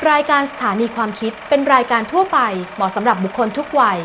รายการสถานีความคิดเป็นรายการทั่วไปเหมาะสำหรับบุคคลทุกวัย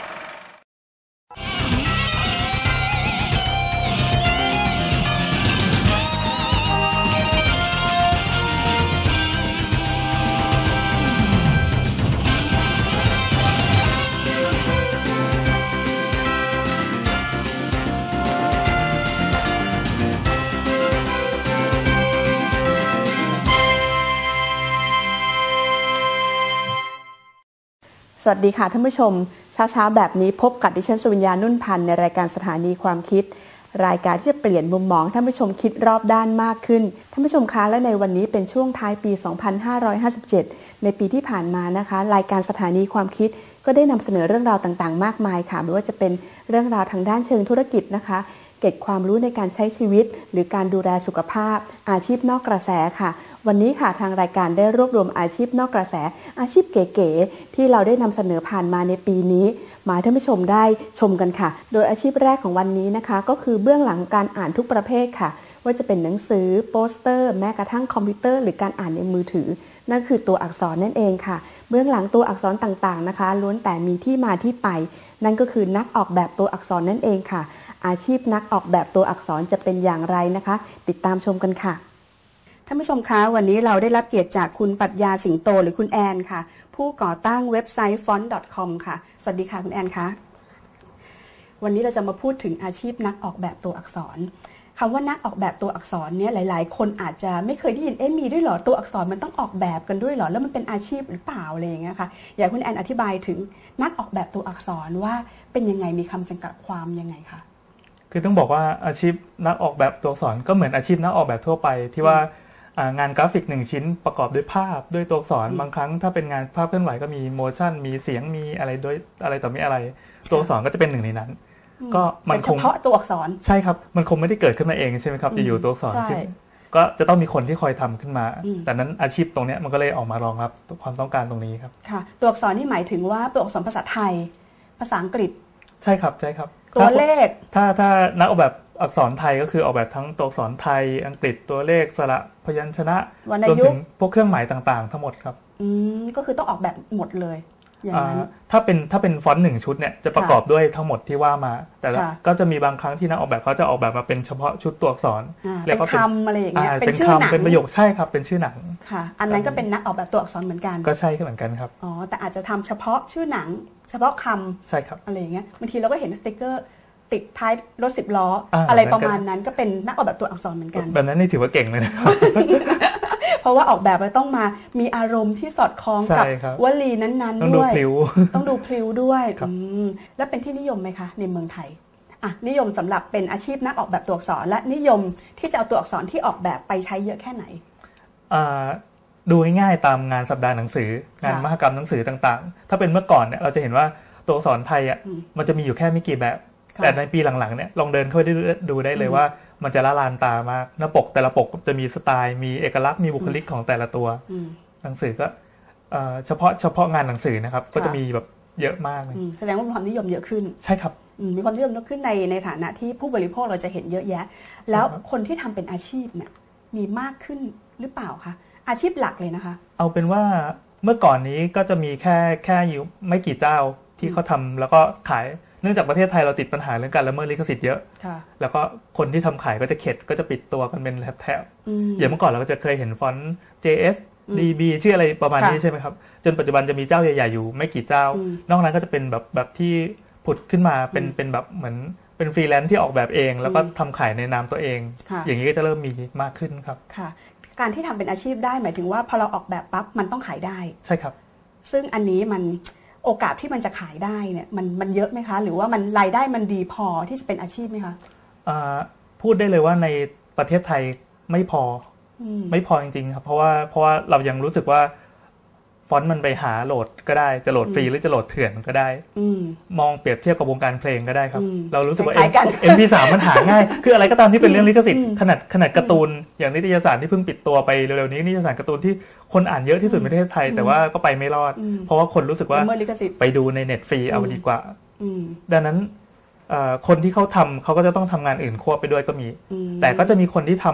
สวัสดีค่ะท่านผู้ชมเช้าแบบนี้พบกับดิฉันสุวิญญานุ่นพันธ์ในรายการสถานีความคิดรายการที่จะเปลี่ยนมุมมองท่านผู้ชมคิดรอบด้านมากขึ้นท่านผู้ชมคะและในวันนี้เป็นช่วงท้ายปี 2557 ในปีที่ผ่านมานะคะรายการสถานีความคิดก็ได้นำเสนอเรื่องราวต่างๆมากมายค่ะไม่ว่าจะเป็นเรื่องราวทางด้านเชิงธุรกิจนะคะเกร็ดความรู้ในการใช้ชีวิตหรือการดูแลสุขภาพอาชีพนอกกระแสค่ะวันนี้ค่ะทางรายการได้รวบรวมอาชีพนอกกระแสอาชีพเก๋ๆที่เราได้นำเสนอผ่านมาในปีนี้มาให้ท่านผู้ชมได้ชมกันค่ะโดยอาชีพแรกของวันนี้นะคะก็คือเบื้องหลังการอ่านทุกประเภทค่ะว่าจะเป็นหนังสือโปสเตอร์แม้กระทั่งคอมพิวเตอร์หรือการอ่านในมือถือนั่นคือตัวอักษรนั่นเองค่ะเบื้องหลังตัวอักษรต่างๆนะคะล้วนแต่มีที่มาที่ไปนั่นก็คือนักออกแบบตัวอักษรนั่นเองค่ะอาชีพนักออกแบบตัวอักษรจะเป็นอย่างไรนะคะติดตามชมกันค่ะท่านผู้ชมคะวันนี้เราได้รับเกียรติจากคุณปรัชญาสิงโตหรือคุณแอนค่ะผู้ก่อตั้งเว็บไซต์ font.com ค่ะสวัสดีค่ะคุณแอนคะวันนี้เราจะมาพูดถึงอาชีพนักออกแบบตัวอักษรคำว่านักออกแบบตัวอักษรเนี่ยหลายๆคนอาจจะไม่เคยได้ยินมีด้วยเหรอตัวอักษรมันต้องออกแบบกันด้วยเหรอแล้วมันเป็นอาชีพหรือเปล่าอะไรอย่างเงี้ยค่ะอยากคุณแอนอธิบายถึงนักออกแบบตัวอักษรว่าเป็นยังไงมีคำจำกัดความยังไงคะคือต้องบอกว่าอาชีพนักออกแบบตัวอักษรก็เหมือนอาชีพนักออกแบบทั่วไปที่ว่างานกราฟิก1ชิ้นประกอบด้วยภาพด้วยตัวอักษรบางครั้งถ้าเป็นงานภาพเคลื่อนไหวก็มีโมชั่นมีเสียงมีอะไรด้วยอะไรต่อมีอะไรตัวอักษรก็จะเป็นหนึ่งในนั้นก็มันคงเฉพาะตัวอักษรใช่ครับมันคงไม่ได้เกิดขึ้นมาเองใช่ไหมครับอยู่ตัวอักษรก็จะต้องมีคนที่คอยทำขึ้นมาแต่นั้นอาชีพตรงนี้มันก็เลยออกมารองรับความต้องการตรงนี้ครับค่ะตัวอักษรนี่หมายถึงว่าตัวอักษรภาษาไทยภาษาอังกฤษใช่ครับใช่ครับตัวเลขถ้านักออกแบบอักษรไทยก็คือออกแบบทั้งตัวอักษรไทยอังกฤษตัวเลขสระพยัญชนะรวมถึงพวกเครื่องหมายต่างๆทั้งหมดครับก็คือต้องออกแบบหมดเลยอย่างนั้นถ้าเป็นฟอนต์1ชุดเนี่ยจะประกอบด้วยทั้งหมดที่ว่ามาแต่ก็จะมีบางครั้งที่นักออกแบบเขาจะออกแบบมาเป็นเฉพาะชุดตัวอักษรแล้วก็เป็นคำอะไรอย่างเงี้ยเป็นชื่อหนังเป็นประโยคใช่ครับเป็นชื่อหนังค่ะอันนั้นก็เป็นนักออกแบบตัวอักษรเหมือนกันก็ใช่เหมือนกันครับแต่อาจจะทำเฉพาะชื่อหนังเฉพาะคำใช่ครับอะไรอย่างเงี้ยบางทีเราก็เห็นสติ๊กเกอร์ติดท้ายรถ10 ล้ออะไรประมาณนั้นก็เป็นนักออกแบบตัวอักษรเหมือนกันแบบนั้นนี่ถือว่าเก่งเลยนะครับเพราะว่าออกแบบมันต้องมามีอารมณ์ที่สอดคล้องกับวลีนั้นๆด้วยต้องดูพลิ้วด้วยแล้วเป็นที่นิยมไหมคะในเมืองไทยนิยมสำหรับเป็นอาชีพนักออกแบบตัวอักษรและนิยมที่จะเอาตัวอักษรที่ออกแบบไปใช้เยอะแค่ไหนดูง่ายๆตามงานสัปดาห์หนังสืองานมหกรรมหนังสือต่างๆถ้าเป็นเมื่อก่อนเนี่ยเราจะเห็นว่าตัวอักษรไทยมันจะมีอยู่แค่ไม่กี่แบบแต่ในปีหลังๆเนี่ยลองเดินเข้าไปดูได้เลยว่ามันจะละลานตามากหน้าปกแต่ละปกจะมีสไตล์มีเอกลักษณ์มีบุคลิกของแต่ละตัวหนังสือก็เฉพาะงานหนังสือนะครับก็จะมีแบบเยอะมากเลยแสดงว่ามีความนิยมเยอะขึ้นใช่ครับมีความนิยมเยอะขึ้นในฐานะที่ผู้บริโภคเราจะเห็นเยอะแยะแล้วคนที่ทำเป็นอาชีพเนี่ยมีมากขึ้นหรือเปล่าคะอาชีพหลักเลยนะคะเอาเป็นว่าเมื่อก่อนนี้ก็จะมีแค่อยู่ไม่กี่เจ้าที่เขาทำแล้วก็ขายเนื่องจากประเทศไทยเราติดปัญหาเรื่องการละเมิดลิขสิทธิ์เยอะแล้วก็คนที่ทำขายก็จะเข็ดก็จะปิดตัวกันเป็นแถบอย่างเมื่อก่อนเราก็จะเคยเห็นฟอนต์ JS DB ชื่ออะไรประมาณนี้ใช่ไหมครับจนปัจจุบันจะมีเจ้าใหญ่ๆอยู่ไม่กี่เจ้านอกนั้นก็จะเป็นแบบที่ผุดขึ้นมาเป็นแบบเหมือนเป็นฟรีแลนซ์ที่ออกแบบเองแล้วก็ทำขายในนามตัวเองอย่างนี้ก็จะเริ่มมีมากขึ้นครับค่ะการที่ทำเป็นอาชีพได้หมายถึงว่าพอเราออกแบบปั๊บมันต้องขายได้ใช่ครับซึ่งอันนี้มันโอกาสที่มันจะขายได้เนี่ยมันเยอะไหมคะหรือว่ามันรายได้มันดีพอที่จะเป็นอาชีพไหมคะพูดได้เลยว่าในประเทศไทยไม่พอจริงๆครับเพราะว่าเรายังรู้สึกว่าฟอนต์มันไปหาโหลดก็ได้จะโหลดฟรีหรือจะโหลดเถื่อนก็ได้มองเปรียบเทียบกับวงการเพลงก็ได้ครับเรารู้สึกว่า MP3 มันหาง่ายคืออะไรก็ตามที่เป็นเรื่องลิขสิทธิ์ขนาดการ์ตูนอย่างนิตยสารที่เพิ่งปิดตัวไปเร็วๆนี้นิตยสารการ์ตูนที่คนอ่านเยอะที่สุดในประเทศไทยแต่ว่าก็ไปไม่รอดเพราะว่าคนรู้สึกว่าไปดูในเน็ตฟรีเอาดีกว่าดังนั้นคนที่เขาทำเขาก็จะต้องทำงานอื่นควบไปด้วยก็มีแต่ก็จะมีคนที่ทำ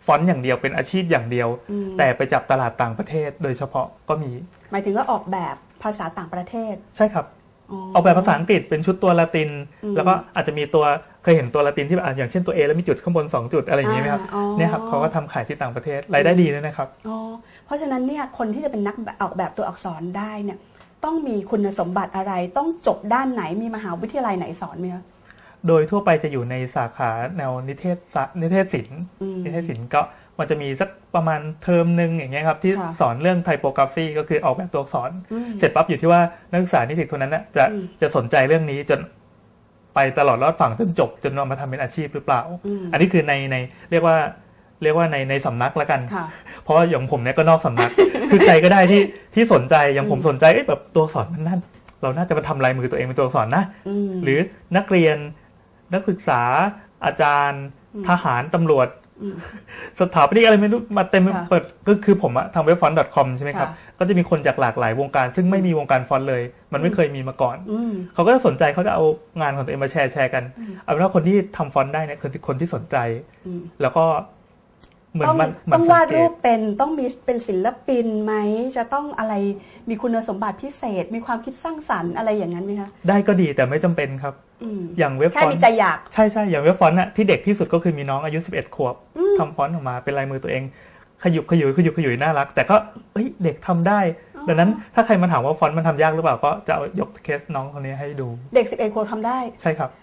ฟอนต์อย่างเดียวเป็นอาชีพอย่างเดียวแต่ไปจับตลาดต่างประเทศโดยเฉพาะก็มีหมายถึงว่าออกแบบภาษาต่างประเทศใช่ครับออกแบบภาษาอังกฤษเป็นชุดตัวละตินแล้วก็อาจจะมีตัวเคยเห็นตัวละตินที่อย่างเช่นตัว A แล้วมีจุดข้างบน2จุดอะไรอย่างนี้ไหมครับเนี่ยครับเขาก็ทำขายที่ต่างประเทศรายได้ดีด้วยนะครับเพราะฉะนั้นเนี่ยคนที่จะเป็นนักออกแบบตัวอักษรได้เนี่ยต้องมีคุณสมบัติอะไรต้องจบด้านไหนมีมหาวิทยาลัยไหนสอนไหมคะโดยทั่วไปจะอยู่ในสาขาแนวนิเทศศิลป์ก็มันจะมีสักประมาณเทอมนึงอย่างเงี้ยครับที่สอนเรื่องไทโปกราฟีก็คือออกแบบตัวอักษรเสร็จปั๊บอยู่ที่ว่านักศึกษานิสิตคนนั้นจะสนใจเรื่องนี้จนไปตลอดรอดฝั่งจนจบจนเอามาทำเป็นอาชีพหรือเปล่าอันนี้คือในเรียกว่าในสำนักละกันเพราะอย่างผมเนี่ยก็นอกสำนัก คือใครก็ได้ที่สนใจอย่างผมสนใจแบบตัวอักษรมันนั่นเราน่าจะมาทำลายมือตัวเองเป็นตัวอักษรนะหรือนักเรียนนักศึกษาอาจารย์ทหารตำรวจสถาปนิกอะไรไม่รู้มาเต็มเปิดก็คือผมทำเว็บฟอนต์ .com ใช่ไหมครับก็จะมีคนจากหลากหลายวงการซึ่งไม่มีวงการฟอนต์เลยมันไม่เคยมีมาก่อนเขาก็จะสนใจเขาจะเอางานของตัวเองมาแชร์กันเอาเป็นว่าคนที่ทำฟอนต์ได้เนี่ยคือคนที่สนใจแล้วก็เหมือนมันต้องวาดรูปเป็นต้องมีเป็นศิลปินไหมจะต้องอะไรมีคุณสมบัติพิเศษมีความคิดสร้างสรรค์อะไรอย่างนั้นไหมคะได้ก็ดีแต่ไม่จำเป็นครับอย่างเว็บฟอนต์แค่มีใจอยากใช่อย่างเว็บฟอนต์ที่เด็กที่สุดก็คือมีน้องอายุ11 ขวบทำฟอนต์ออกมาเป็นลายมือตัวเองขยุยน่ารักแต่ก็เด็กทำได้ดังนั้นถ้าใครมาถามว่าฟอนต์มันทำยากหรือเปล่าก็จะยกเคสน้องคนนี้ให้ดูเด็ก11 ขวบทำได้ใช่ครับ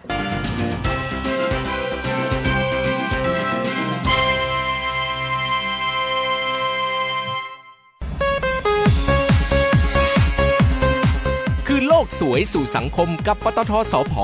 โลกสวยสู่สังคมกับปตท.สผ.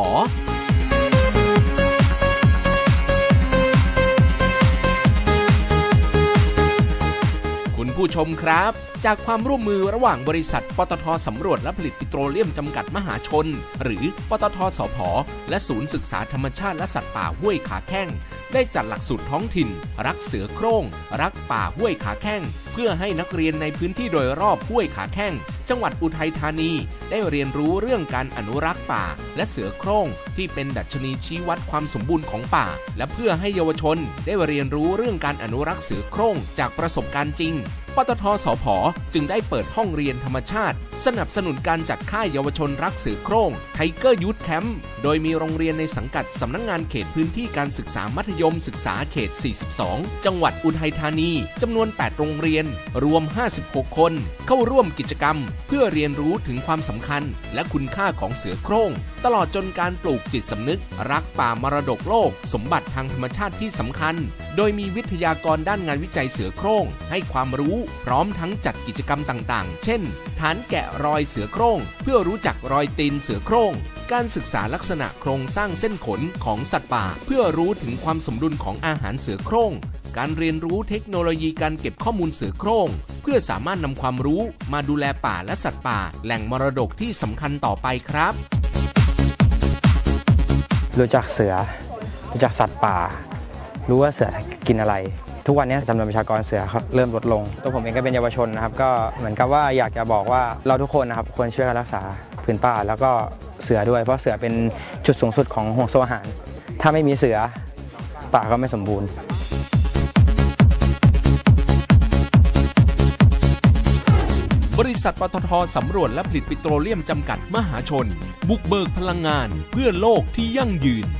คุณผู้ชมครับจากความร่วมมือระหว่างบริษัทปตท.สำรวจและผลิตปิโตรเลียมจำกัดมหาชนหรือปตท.สผ.และศูนย์ศึกษาธรรมชาติและสัตว์ป่าห้วยขาแข้งได้จัดหลักสูตรท้องถิ่นรักเสือโคร่งรักป่าห้วยขาแข้งเพื่อให้นักเรียนในพื้นที่โดยรอบห้วยขาแข้งจังหวัดอุทัยธานีได้เรียนรู้เรื่องการอนุรักษ์ป่าและเสือโคร่งที่เป็นดัชนีชี้วัดความสมบูรณ์ของป่าและเพื่อให้เยาวชนได้เรียนรู้เรื่องการอนุรักษ์เสือโคร่งจากประสบการณ์จริงปตท.สผ.จึงได้เปิดห้องเรียนธรรมชาติสนับสนุนการจัดค่ายเยาวชนรักเสือโคร่งไทเกอร์ยูทแคมป์โดยมีโรงเรียนในสังกัดสำนักงานเขตพื้นที่การศึกษามัธยมศึกษาเขต 42 จังหวัดอุทัยธานีจำนวน 8 โรงเรียนรวม 56 คนเข้าร่วมกิจกรรมเพื่อเรียนรู้ถึงความสำคัญและคุณค่าของเสือโคร่งตลอดจนการปลูกจิตสำนึกรักป่ามรดกโลกสมบัติทางธรรมชาติที่สำคัญโดยมีวิทยากรด้านงานวิจัยเสือโคร่งให้ความรู้พร้อมทั้งจัดกิจกรรมต่างๆเช่นฐานแกะรอยเสือโคร่งเพื่อรู้จักรอยตีนเสือโคร่งการศึกษาลักษณะโครงสร้างเส้นขนของสัตว์ป่าเพื่อรู้ถึงความสมดุลของอาหารเสือโคร่งการเรียนรู้เทคโนโลยีการเก็บข้อมูลเสือโคร่งเพื่อสามารถนำความรู้มาดูแลป่าและสัตว์ป่าแหล่งมรดกที่สำคัญต่อไปครับรู้จักเสือรู้จักสัตว์ป่ารู้ว่าเสือกินอะไรทุกวันนี้จำนวนประชากรเสือครับเริ่มลดลงตัวผมเองก็เป็นเยาวชนนะครับก็เหมือนกับว่าอยากจะบอกว่าเราทุกคนนะครับควรช่วยกันรักษาพื้นป่าแล้วก็เสือด้วยเพราะเสือเป็นจุดสูงสุดของห่วงโซ่อาหารถ้าไม่มีเสือป่าก็ไม่สมบูรณ์บริษัทปตท.สำรวจและผลิตปิโตรเลียมจำกัดมหาชนบุกเบิกพลังงานเพื่อโลกที่ยั่งยืน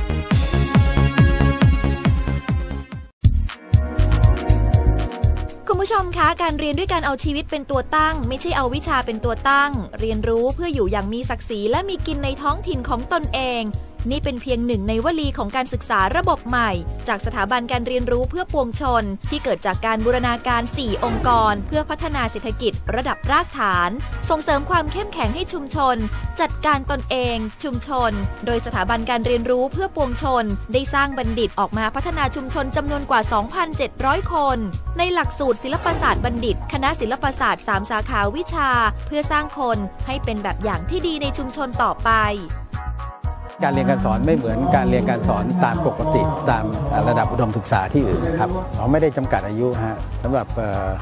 คุณผู้ชมคะการเรียนด้วยการเอาชีวิตเป็นตัวตั้งไม่ใช่เอาวิชาเป็นตัวตั้งเรียนรู้เพื่ออยู่อย่างมีศักดิ์ศรีและมีกินในท้องถิ่นของตนเองนี่เป็นเพียงหนึ่งในวลีของการศึกษาระบบใหม่จากสถาบันการเรียนรู้เพื่อปวงชนที่เกิดจากการบูรณาการ4องค์กรเพื่อพัฒนาเศรษฐกิจระดับรากฐานส่งเสริมความเข้มแข็งให้ชุมชนจัดการตนเองชุมชนโดยสถาบันการเรียนรู้เพื่อปวงชนได้สร้างบัณฑิตออกมาพัฒนาชุมชนจำนวนกว่า 2,700 คนในหลักสูตรศิลปศาสตร์บัณฑิตคณะศิลปศาสตร์3 สาขาวิชาเพื่อสร้างคนให้เป็นแบบอย่างที่ดีในชุมชนต่อไปการเรียนการสอนไม่เหมือนการเรียนการสอนตามปกติตามระดับอุดมศึกษาที่อื่นนะครับเราไม่ได้จำกัดอายุฮะสำหรับ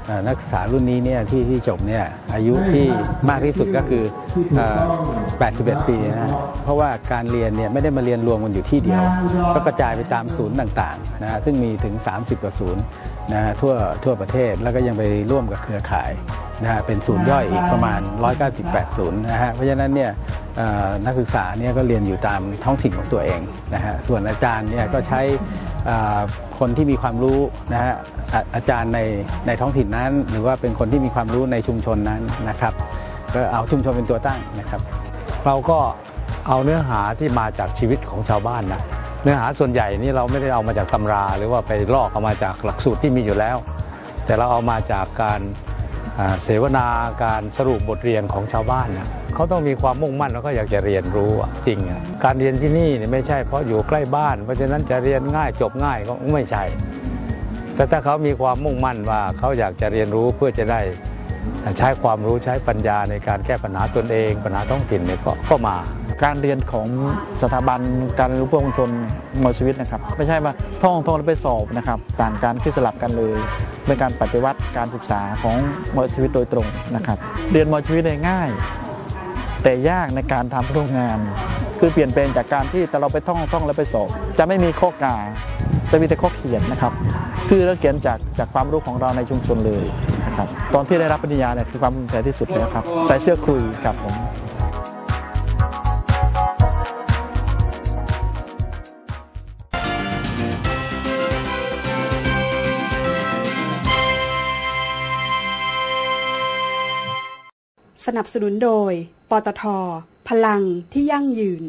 นักศึกษารุ่นนี้เนี่ยที่จบเนี่ยอายุที่มากที่สุดก็คือ81 ปีนะเพราะว่าการเรียนเนี่ยไม่ได้มาเรียนรวมกันอยู่ที่เดียวก็กระจายไปตามศูนย์ต่างๆนะซึ่งมีถึง30กว่าศูนย์นะทั่วประเทศแล้วก็ยังไปร่วมกับเครือข่ายนะฮะเป็นศูนย์ย่อยอีกประมาณ198ศูนย์นะฮะเพราะฉะนั้นเนี่ยนักศึกษาเนี่ยก็เรียนอยู่ตามท้องถิ่นของตัวเองนะฮะส่วนอาจารย์เนี่ยก็ใช้คนที่มีความรู้นะฮะอาจารย์ในท้องถิ่นนั้นหรือว่าเป็นคนที่มีความรู้ในชุมชนนั้นนะครับก็เอาชุมชนเป็นตัวตั้งนะครับเราก็เอาเนื้อหาที่มาจากชีวิตของชาวบ้านนะเนื้อหาส่วนใหญ่นี่เราไม่ได้เอามาจากตำราหรือว่าไปลอกเอามาจากหลักสูตรที่มีอยู่แล้วแต่เราเอามาจากการเสวนาการสรุปบทเรียนของชาวบ้านนะเขาต้องมีความมุ่งมั่นแล้วก็อยากจะเรียนรู้จริงการเรียนที่นี่ไม่ใช่เพราะอยู่ใกล้บ้านเพราะฉะนั้นจะเรียนง่ายจบง่ายก็ไม่ใช่แต่ถ้าเขามีความมุ่งมั่นว่าเขาอยากจะเรียนรู้เพื่อจะได้ใช้ความรู้ใช้ปัญญาในการแก้ปัญหาตนเองปัญหาท้องถิ่นเนี่ยก็มาการเรียนของสถาบันการเรียนรู้เพื่อชุมชนมอชีวิตนะครับไม่ใช่ว่าท่องแล้วไปสอบนะครับต่างการคิดสลับกันเลยเป็นการปฏิวัติการศึกษาของมอชีวิตโดยตรงนะครับเรียนมอชีวิตได้ง่ายแต่ยากในการทำโรงงานคือเปลี่ยนแปลงจากการที่แต่เราไปท่องแล้วไปสอบจะไม่มีข้อกาจะมีแต่ข้อเขียนนะครับคือเราเขียนจากความรู้ของเราในชุมชนเลยนะครับตอนที่ได้รับปริญญาเนี่ยคือความภูมิใจที่สุดเลยครับใส่เสื้อคุยกับผมสนับสนุนโดยปตท.พลังที่ยั่งยืน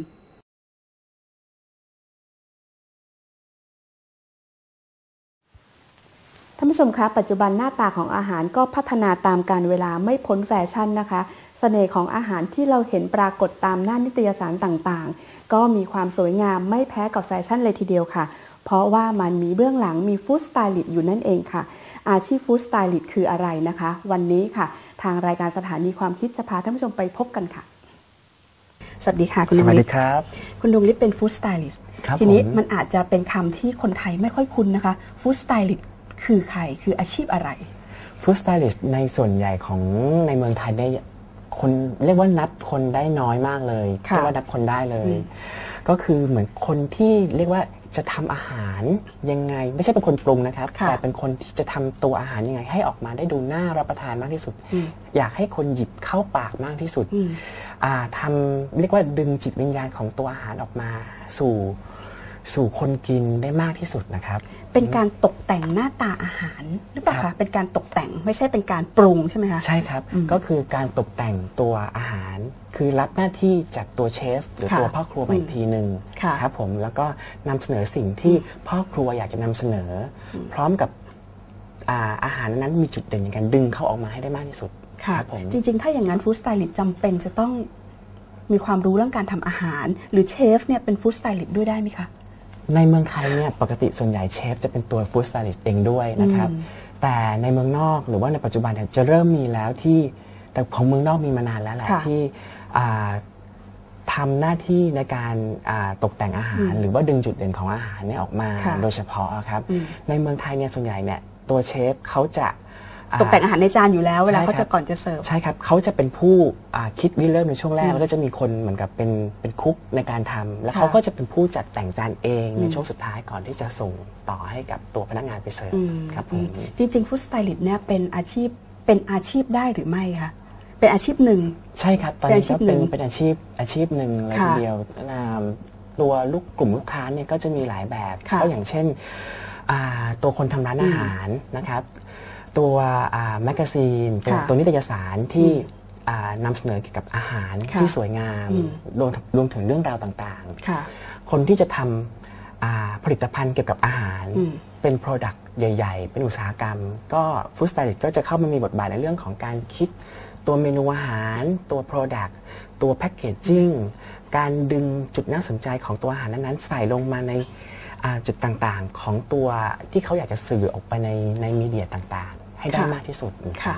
ท่านผู้ชมคะปัจจุบันหน้าตาของอาหารก็พัฒนาตามกาลเวลาไม่พ้นแฟชั่นนะคะเสน่ห์ของอาหารที่เราเห็นปรากฏตามหน้านิตยสารต่างๆก็มีความสวยงามไม่แพ้กับแฟชั่นเลยทีเดียวค่ะเพราะว่ามันมีเบื้องหลังมีฟู้ดสไตลิสต์อยู่นั่นเองค่ะอาชีพฟู้ดสไตลิสต์คืออะไรนะคะวันนี้ค่ะทางรายการสถานีความคิดจะพาท่านผู้ชมไปพบกันค่ะสวัสดีค่ะคุณดวงฤทธิ์สวัสดีครับคุณดวงฤทธิ์เป็นฟู้ดสไตลิสต์ทีนี้มันอาจจะเป็นคำที่คนไทยไม่ค่อยคุ้นนะคะฟู้ดสไตลิสต์คือใครคืออาชีพอะไรฟู้ดสไตลิสต์ในส่วนใหญ่ของในเมืองไทยได้คนเรียกว่านับคนได้น้อยมากเลยเรียกว่านับคนได้เลยก็คือเหมือนคนที่เรียกว่าจะทำอาหารยังไงไม่ใช่เป็นคนปรุงนะครับแต่เป็นคนที่จะทำตัวอาหารยังไงให้ออกมาได้ดูน่ารับประทานมากที่สุดอยากให้คนหยิบเข้าปากมากที่สุดทำเรียกว่าดึงจิตวิญญาณของตัวอาหารออกมาสู่คนกินได้มากที่สุดนะครับเป็นการตกแต่งหน้าตาอาหารหรือเปล่าคะเป็นการตกแต่งไม่ใช่เป็นการปรุงใช่ไหมคะใช่ครับก็คือการตกแต่งตัวอาหารคือรับหน้าที่จากตัวเชฟหรือตัวพ่อครัวอีกทีหนึ่งครับผมแล้วก็นำเสนอสิ่งที่พ่อครัวอยากจะนำเสนอพร้อมกับอาหารนั้นมีจุดเด่นในการดึงเข้าออกมาให้ได้มากที่สุดครับผมจริงๆถ้าอย่างนั้นฟู้ดสไตลิสต์จำเป็นจะต้องมีความรู้เรื่องการทำอาหารหรือเชฟเนี่ยเป็นฟู้ดสไตลิสต์ด้วยได้ไหมคะในเมืองไทยเนี่ยปกติส่วนใหญ่เชฟจะเป็นตัวฟู้ดสไตลิสต์เองด้วยนะครับแต่ในเมืองนอกหรือว่าในปัจจุบันเนี่ยจะเริ่มมีแล้วที่แต่ของเมืองนอกมีมานานแล้วแหละที่ทำหน้าที่ในการตกแต่งอาหารหรือว่าดึงจุดเด่นของอาหารเนี่ยออกมาโดยเฉพาะครับในเมืองไทยเนี่ยส่วนใหญ่เนี่ยตัวเชฟเขาจะตกแต่งอาหารในจานอยู่แล้วเวลาเขาจะก่อนจะเสิร์ฟใช่ครับเขาจะเป็นผู้คิดวิเริ่มในช่วงแรกแล้วก็จะมีคนเหมือนกับเป็นคุกในการทำแล้วเขาก็จะเป็นผู้จัดแต่งจานเองในช่วงสุดท้ายก่อนที่จะส่งต่อให้กับตัวพนักงานไปเสิร์ฟครับผมจริงๆฟู้ดสไตลิสต์เนี่ยเป็นอาชีพได้หรือไม่คะเป็นอาชีพหนึ่งใช่ครับตอนนี้ก็เป็นอาชีพหนึ่งเลยทีเดียวตัวกลุ่มลูกค้าเนี่ยก็จะมีหลายแบบก็อย่างเช่นตัวคนทำร้านอาหารนะครับตัวแมกกาซีนตัวนิตยสารที่นำเสนอเกี่ยวกับอาหารที่สวยงามรวมถึงเรื่องราวต่างๆคนที่จะทำผลิตภัณฑ์เกี่ยวกับอาหารเป็น Product ใหญ่ๆเป็นอุตสาหกรรมก็ฟู้ดสไตลิสต์ก็จะเข้ามามีบทบาทในเรื่องของการคิดตัวเมนูอาหารตัว Product ตัวแพคเกจจิ้งการดึงจุดน่าสนใจของตัวอาหารนั้นๆใส่ลงมาในจุดต่างๆของตัวที่เขาอยากจะสื่อออกไปในมีเดียต่างๆให้ได้มากที่สุดค่ะ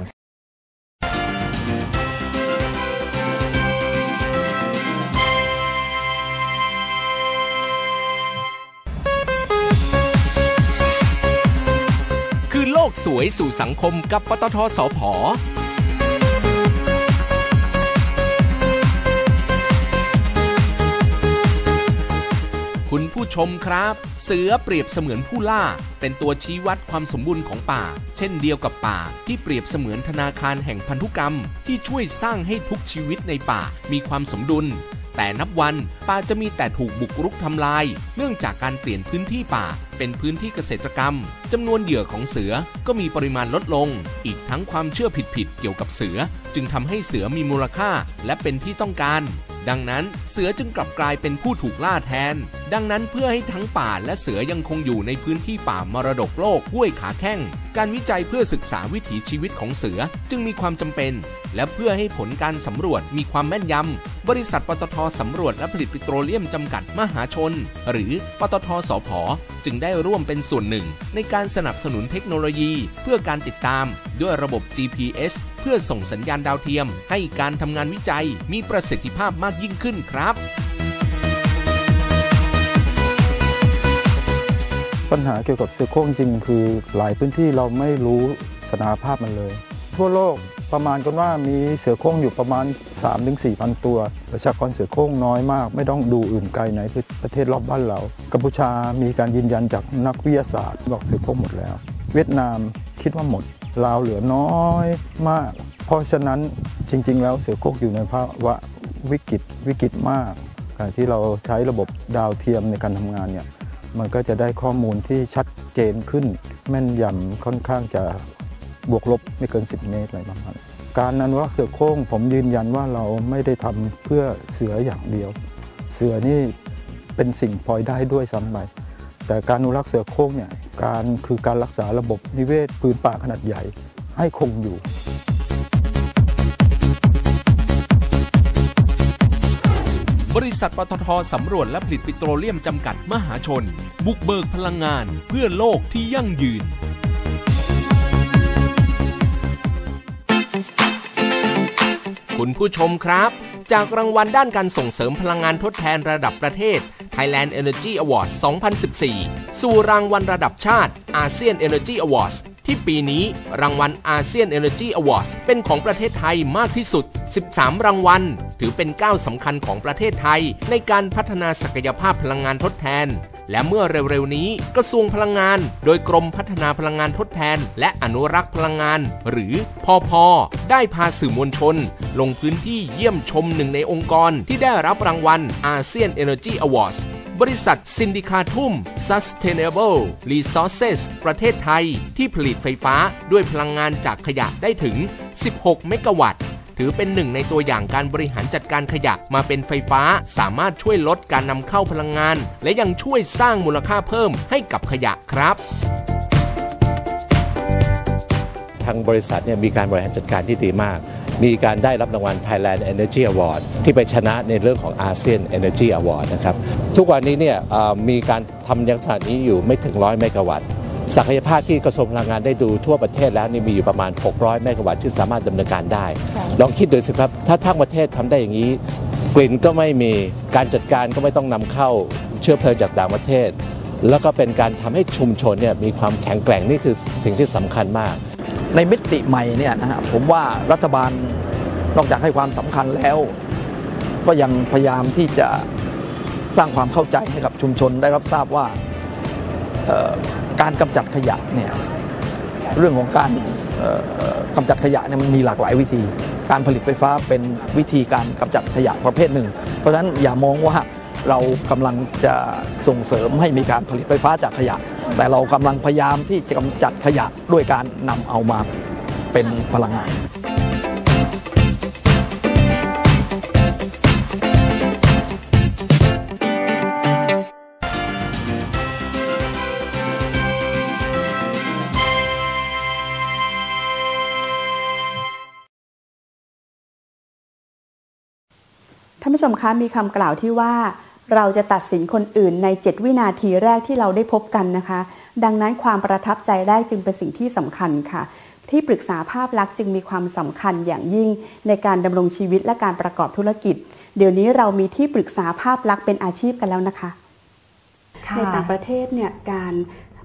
คือโลกสวยสู่สังคมกับปตท.สผ.คุณผู้ชมครับเสือเปรียบเสมือนผู้ล่าเป็นตัวชี้วัดความสมบูรณ์ของป่าเช่นเดียวกับป่าที่เปรียบเสมือนธนาคารแห่งพันธุกรรมที่ช่วยสร้างให้ทุกชีวิตในป่ามีความสมดุลแต่นับวันป่าจะมีแต่ถูกบุกรุกทำลายเนื่องจากการเปลี่ยนพื้นที่ป่าเป็นพื้นที่เกษตรกรรมจำนวนเหยื่อของเสือก็มีปริมาณลดลงอีกทั้งความเชื่อผิดๆเกี่ยวกับเสือจึงทำให้เสือมีมูลค่าและเป็นที่ต้องการดังนั้นเสือจึงกลับกลายเป็นผู้ถูกล่าแทนดังนั้นเพื่อให้ทั้งป่าและเสือยังคงอยู่ในพื้นที่ป่ามรดกโลกห้วยขาแข้งการวิจัยเพื่อศึกษาวิถีชีวิตของเสือจึงมีความจำเป็นและเพื่อให้ผลการสำรวจมีความแม่นยำบริษัทปตท.สำรวจและผลิตปิโตรเลียมจำกัดมหาชนหรือปตท.สผ.จึงได้ร่วมเป็นส่วนหนึ่งในการสนับสนุนเทคโนโลยีเพื่อการติดตามด้วยระบบ GPS เพื่อส่งสัญญาณดาวเทียมให้การทำงานวิจัยมีประสิทธิภาพมากยิ่งขึ้นครับปัญหาเกี่ยวกับเสือโคร่งจริงคือหลายพื้นที่เราไม่รู้สถานภาพมันเลยทั่วโลกประมาณกันว่ามีเสือโคร่งอยู่ประมาณ 3-4,000 ตัวประชากรเสือโคร่งน้อยมากไม่ต้องดูอื่นไกลในประเทศรอบบ้านเรากัมพูชามีการยืนยันจากนักวิทยาศาสตร์บอกเสือโคร่งหมดแล้วเวียดนามคิดว่าหมดลาวเหลือน้อยมากเพราะฉะนั้นจริงๆแล้วเสือโคร่งอยู่ในภาวะวิกฤตมากการที่เราใช้ระบบดาวเทียมในการทำงานเนี่ยมันก็จะได้ข้อมูลที่ชัดเจนขึ้นแม่นยำค่อนข้างจะบวกลบไม่เกิน10 เมตรอะไรประมาณนั้นการอนุรักษ์เสือโคร่งผมยืนยันว่าเราไม่ได้ทำเพื่อเสืออย่างเดียวเสือนี่เป็นสิ่งพลอยได้ด้วยซ้ำไปแต่การอนุรักษ์เสือโคร่งเนี่ยการรักษาระบบนิเวศพื้นป่าขนาดใหญ่ให้คงอยู่บริษัทปตท.สำรวจและผลิตปิโตรเลียมจำกัดมหาชนบุกเบิกพลังงานเพื่อโลกที่ยั่งยืนคุณผู้ชมครับจากรางวัลด้านการส่งเสริมพลังงานทดแทนระดับประเทศ Thailand Energy Awards 2014 สู่รางวัลระดับชาติ ASEAN Energy Awards ที่ปีนี้รางวัล ASEAN Energy Awards เป็นของประเทศไทยมากที่สุด13 รางวัลถือเป็นก้าวสำคัญของประเทศไทยในการพัฒนาศักยภาพพลังงานทดแทนและเมื่อเร็วๆนี้กระทรวงพลังงานโดยกรมพัฒนาพลังงานทดแทนและอนุรักษ์พลังงานหรือพพ.ได้พาสื่อมวลชนลงพื้นที่เยี่ยมชมหนึ่งในองค์กรที่ได้รับรางวัล ASEAN Energy Awards บริษัทซินดิคาทุม Sustainable Resources ประเทศไทยที่ผลิตไฟฟ้าด้วยพลังงานจากขยะได้ถึง16 เมกะวัตต์ถือเป็นหนึ่งในตัวอย่างการบริหารจัดการขยะมาเป็นไฟฟ้าสามารถช่วยลดการนำเข้าพลังงานและยังช่วยสร้างมูลค่าเพิ่มให้กับขยะครับทางบริษัทเนี่ยมีการบริหารจัดการที่ดีมากมีการได้รับรางวัล Thailand Energy Award ที่ไปชนะในเรื่องของ ASEAN Energy Award นะครับทุกวันนี้เนี่ยมีการทำยังสถานีอยู่ไม่ถึง100 เมกะวัตต์ศักยภาพที่กระทรวงพลังงานได้ดูทั่วประเทศแล้วนี่มีอยู่ประมาณ600 เมกะวัตต์ที่สามารถดำเนินการได้ลองคิดดูสิครับถ้าทั้งประเทศทำได้อย่างนี้กลิ่นก็ไม่มีการจัดการก็ไม่ต้องนำเข้าเชื้อเพลิงจากต่างประเทศแล้วก็เป็นการทำให้ชุมชนเนี่ยมีความแข็งแกร่งนี่คือสิ่งที่สำคัญมากในมิติใหม่เนี่ยนะฮะผมว่ารัฐบาลนอกจากให้ความสำคัญแล้วก็ยังพยายามที่จะสร้างความเข้าใจให้กับชุมชนได้รับทราบว่าการกำจัดขยะเนี่ยเรื่องของการกำจัดขยะเนี่ยมันมีหลากหลายวิธีการผลิตไฟฟ้าเป็นวิธีการกำจัดขยะประเภทหนึ่งเพราะฉะนั้นอย่ามองว่าเรากำลังจะส่งเสริมให้มีการผลิตไฟฟ้าจากขยะแต่เรากำลังพยายามที่จะกำจัดขยะด้วยการนำเอามาเป็นพลังงานท่านผู้ชมคะมีคำกล่าวที่ว่าเราจะตัดสินคนอื่นใน7 วินาทีแรกที่เราได้พบกันนะคะดังนั้นความประทับใจแรกจึงเป็นสิ่งที่สำคัญค่ะที่ปรึกษาภาพลักษณ์จึงมีความสำคัญอย่างยิ่งในการดำรงชีวิตและการประกอบธุรกิจเดี๋ยวนี้เรามีที่ปรึกษาภาพลักษณ์เป็นอาชีพกันแล้วนะคะในต่างประเทศเนี่ยการ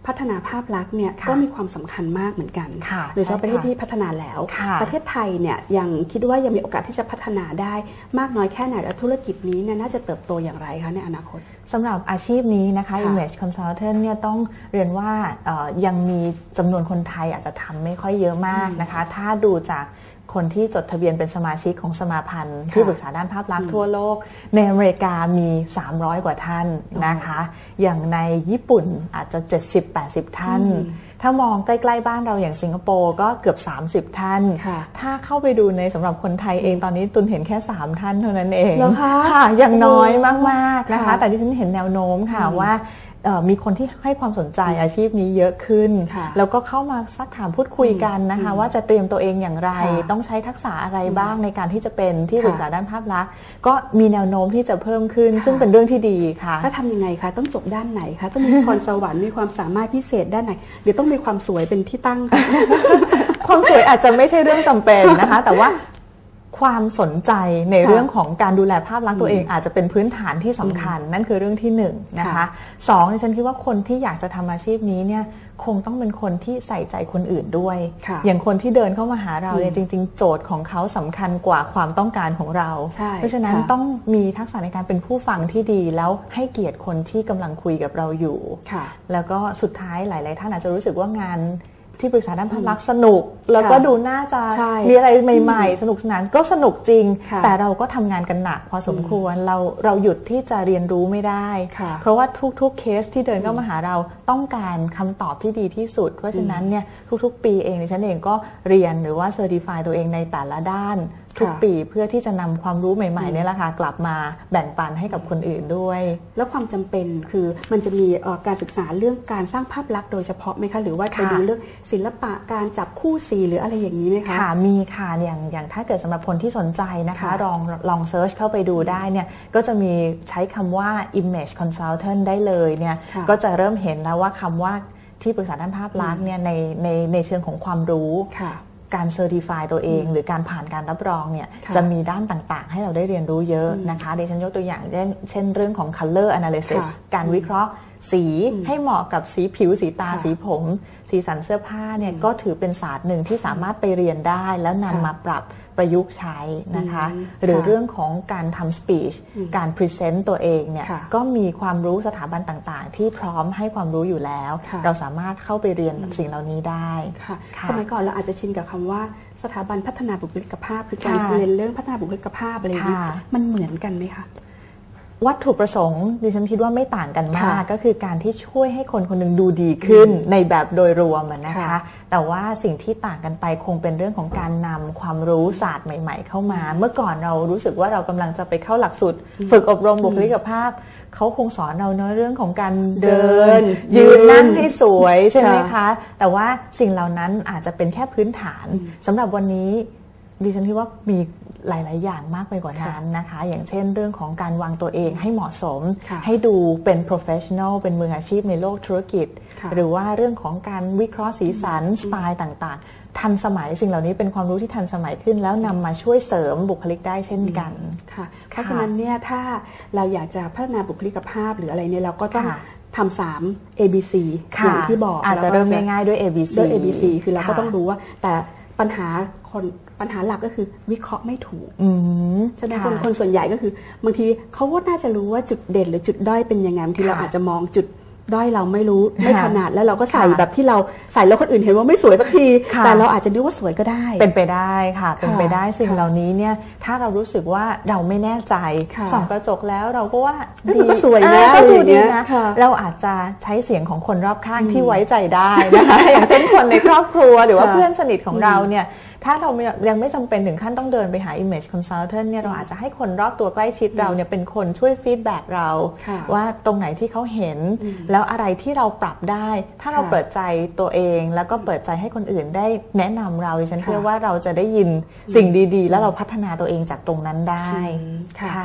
พัฒนาภาพลักษณ์เนี่ยก็มีความสำคัญมากเหมือนกันโดยเฉพาะประเทศที่พัฒนาแล้วประเทศไทยเนี่ยยังคิดว่ายังมีโอกาสที่จะพัฒนาได้มากน้อยแค่ไหนและธุรกิจนี้เนี่ยน่าจะเติบโตอย่างไรคะในอนาคตสำหรับอาชีพนี้นะคะ Image Consultant เนี่ยต้องเรียนว่ายังมีจำนวนคนไทยอาจจะทำไม่ค่อยเยอะมากนะคะถ้าดูจากคนที่จดทะเบียนเป็นสมาชิกของสมาพันธ์ที่ปรึกษาด้านภาพลักษณ์ทั่วโลกในอเมริกามี300กว่าท่านนะคะอย่างในญี่ปุ่นอาจจะ 70-80 ท่านถ้ามองใกล้ๆบ้านเราอย่างสิงคโปร์ก็เกือบ30ท่านถ้าเข้าไปดูในสำหรับคนไทยเองตอนนี้ตุนเห็นแค่3ท่านเท่านั้นเองค่ะยังน้อยมากๆนะคะแต่ที่ฉันเห็นแนวโน้มค่ะว่ามีคนที่ให้ความสนใจอาชีพนี้เยอะขึ้นแล้วก็เข้ามาซักถามพูดคุยกันนะคะว่าจะเตรียมตัวเองอย่างไรต้องใช้ทักษะอะไรบ้างในการที่จะเป็นที่ปรึกษาด้านภาพลักษณ์ก็มีแนวโน้มที่จะเพิ่มขึ้นซึ่งเป็นเรื่องที่ดีค่ะถ้าทำยังไงคะต้องจบด้านไหนคะต้องมีพรสวรรค์มีความสามารถพิเศษด้านไหนหรือต้องมีความสวยเป็นที่ตั้งคะความสวยอาจจะไม่ใช่เรื่องจำเป็นนะคะแต่ว่าความสนใจในเรื่องของการดูแลภาพลักษณ์ตัวเองอาจจะเป็นพื้นฐานที่สำคัญนั่นคือเรื่องที่1นะคะ2ฉันคิดว่าคนที่อยากจะทำอาชีพนี้เนี่ยคงต้องเป็นคนที่ใส่ใจคนอื่นด้วยอย่างคนที่เดินเข้ามาหาเราเนี่ยจริงๆโจทย์ของเขาสำคัญกว่าความต้องการของเราเพราะฉะนั้นต้องมีทักษะในการเป็นผู้ฟังที่ดีแล้วให้เกียรติคนที่กำลังคุยกับเราอยู่แล้วก็สุดท้ายหลายๆท่านอาจจะรู้สึกว่างานที่ปรึกษาด้านภาพลักษณ์สนุกแล้วก็ดูน่าจะมีอะไรใหม่ๆสนุกสนานก็สนุกจริงแต่เราก็ทำงานกันหนักพอสมควรเราหยุดที่จะเรียนรู้ไม่ได้เพราะว่าทุกๆเคสที่เดินเข้ามาหาเราต้องการคำตอบที่ดีที่สุดเพราะฉะนั้นเนี่ยทุกๆปีเองดิฉันเองก็เรียนหรือว่าเซอร์ติฟายตัวเองในแต่ละด้านทุกปีเพื่อที่จะนำความรู้ใหม่ๆเนี่ยแหละค่ะกลับมาแบ่งปันให้กับคนอื่นด้วยแล้วความจำเป็นคือมันจะมีการศึกษาเรื่องการสร้างภาพลักษณ์โดยเฉพาะไหมคะหรือว่าจะดูเรื่องศิลปะการจับคู่สีหรืออะไรอย่างนี้ไหมคะค่ะมีค่ะอย่างถ้าเกิดสำหรับคนที่สนใจนะคะลองเซิร์ชเข้าไปดูได้เนี่ยก็จะมีใช้คำว่า image consultant ได้เลยเนี่ยก็จะเริ่มเห็นแล้วว่าคำว่าที่ปรึกษาด้านภาพลักษณ์เนี่ยในเชิงของความรู้การเซอร์ติฟายตัวเองหรือการผ่านการรับรองเนี่ยจะมีด้านต่างๆให้เราได้เรียนรู้เยอะนะคะดิฉันยกตัวอย่างเช่นเรื่องของ color analysis การวิเคราะห์สีให้เหมาะกับสีผิวสีตาสีผมสีสันเสื้อผ้าเนี่ยก็ถือเป็นศาสตร์หนึ่งที่สามารถไปเรียนได้แล้วนำมาปรับประยุกต์ใช้นะคะหรือเรื่องของการทำ speech การ present ตัวเองเนี่ยก็มีความรู้สถาบันต่างๆที่พร้อมให้ความรู้อยู่แล้วเราสามารถเข้าไปเรียนสิ่งเหล่านี้ได้สมัยก่อนเราอาจจะชินกับคำว่าสถาบันพัฒนาบุคลิกภาพคือการเรียนเรื่องพัฒนาบุคลิกภาพอะไรนี้มันเหมือนกันไหมคะวัตถุประสงค์ดิฉันคิดว่าไม่ต่างกันมากก็คือการที่ช่วยให้คนคนหนึ่งดูดีขึ้นในแบบโดยรวมนะคะแต่ว่าสิ่งที่ต่างกันไปคงเป็นเรื่องของการนำความรู้ศาสตร์ใหม่ๆเข้ามาเมื่อก่อนเรารู้สึกว่าเรากำลังจะไปเข้าหลักสูตรฝึกอบรมบุคลิกภาพเขาคงสอนเราเรื่องเรื่องของการเดินยืนนั่งให้สวยใช่ไหมคะแต่ว่าสิ่งเหล่านั้นอาจจะเป็นแค่พื้นฐานสำหรับวันนี้ดิฉันคิดว่ามีหลายๆอย่างมากไปกว่านั้นนะคะอย่างเช่นเรื่องของการวางตัวเองให้เหมาะสมให้ดูเป็น professional เป็นมืออาชีพในโลกธุรกิจหรือว่าเรื่องของการวิเคราะห์สีสันสไตล์ต่างๆทันสมัยสิ่งเหล่านี้เป็นความรู้ที่ทันสมัยขึ้นแล้วนำมาช่วยเสริมบุคลิกได้เช่นกันค่ะเพราะฉะนั้นเนี่ยถ้าเราอยากจะพัฒนาบุคลิกภาพหรืออะไรเนี่ยเราก็ต้องทำ3 ABC อย่างที่บอกอาจจะเริ่มง่ายๆด้วย ABC คือเราก็ต้องรู้ว่าแต่ปัญหาหลักก็คือวิเคราะห์ไม่ถูกฉะนั้นคนส่วนใหญ่ก็คือบางทีเขาก็น่าจะรู้ว่าจุดเด่นหรือจุดด้อยเป็นยังไงบางทีเราอาจจะมองจุดด้อยเราไม่รู้ไม่ถนัดแล้วเราก็ใส่แบบที่เราใส่แล้วคนอื่นเห็นว่าไม่สวยสักทีแต่เราอาจจะนึกว่าสวยก็ได้เป็นไปได้ค่ะเป็นไปได้สิ่งเหล่านี้เนี่ยถ้าเรารู้สึกว่าเราไม่แน่ใจส่องกระจกแล้วเราก็ว่าดีก็สวยนะก็ดูดีนะเราอาจจะใช้เสียงของคนรอบข้างที่ไว้ใจได้นะคะอย่างเช่นคนในครอบครัวหรือว่าเพื่อนสนิทของเราเนี่ยถ้าเรายังไม่จำเป็นถึงขั้นต้องเดินไปหา image consultant เนี่ยเราอาจจะให้คนรอบตัวใกล้ชิดเราเนี่ยเป็นคนช่วยฟีดแบ็กเราว่าตรงไหนที่เขาเห็นแล้วอะไรที่เราปรับได้ถ้าเราเปิดใจตัวเองแล้วก็เปิดใจให้คนอื่นได้แนะนำเราดิฉันเชื่อว่าเราจะได้ยินสิ่งดีๆแล้วเราพัฒนาตัวเองจากตรงนั้นได้ค่ะ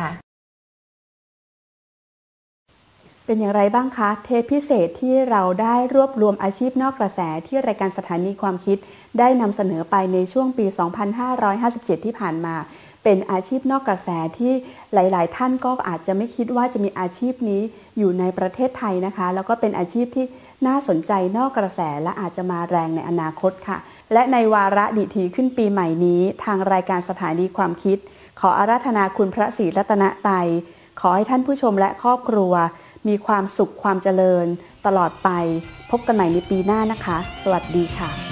เป็นอย่างไรบ้างคะเทปพิเศษที่เราได้รวบรวมอาชีพนอกกระแสที่รายการสถานีความคิดได้นำเสนอไปในช่วงปี 2557 ที่ผ่านมาเป็นอาชีพนอกกระแสที่หลายๆท่านก็อาจจะไม่คิดว่าจะมีอาชีพนี้อยู่ในประเทศไทยนะคะแล้วก็เป็นอาชีพที่น่าสนใจนอกกระแสและอาจจะมาแรงในอนาคตค่ะและในวาระดิถีขึ้นปีใหม่นี้ทางรายการสถานีความคิดขออาราธนาคุณพระศรีรัตนตรัยขอให้ท่านผู้ชมและครอบครัวมีความสุขความเจริญตลอดไปพบกันใหม่ในปีหน้านะคะสวัสดีค่ะ